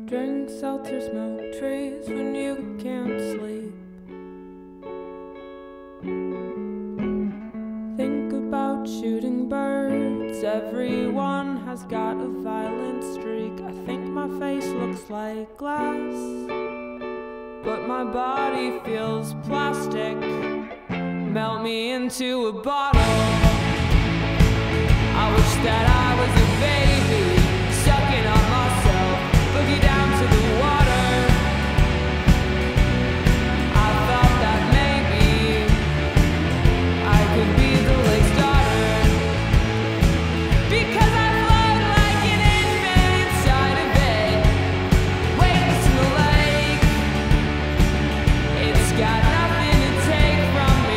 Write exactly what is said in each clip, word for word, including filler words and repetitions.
Drink seltzer, smoke trees when you can't sleep. Think about shooting birds. Everyone has got a violent streak. I think my face looks like glass, but my body feels plastic. Melt me into a bottle. I wish that I was a baby, sucking on myself, boogie down to the water. I thought that maybe I could be the lake's daughter, because I float like an infant inside a bed, waves in the lake. It's got nothing to take from me.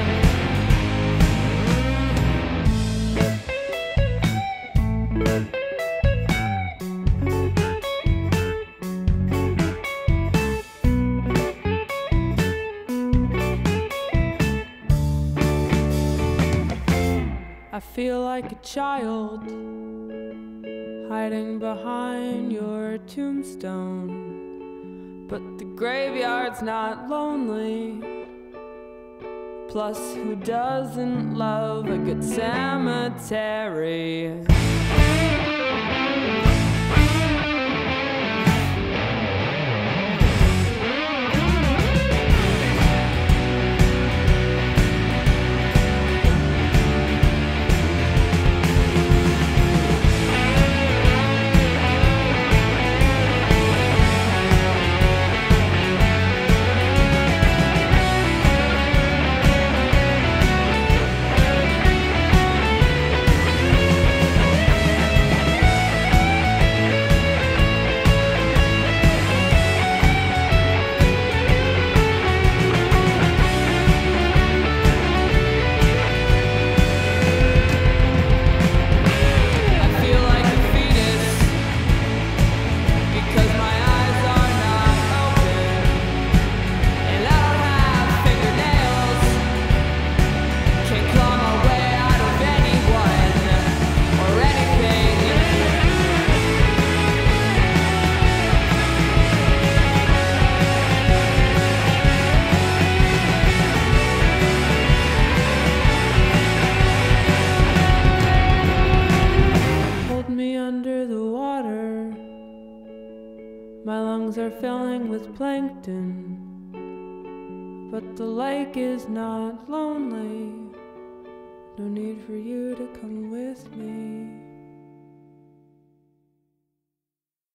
I feel like a child hiding behind your tombstone, but the graveyard's not lonely. Plus, who doesn't love a good cemetery? Under the water, my lungs are filling with plankton, but the lake is not lonely. No need for you to come with me.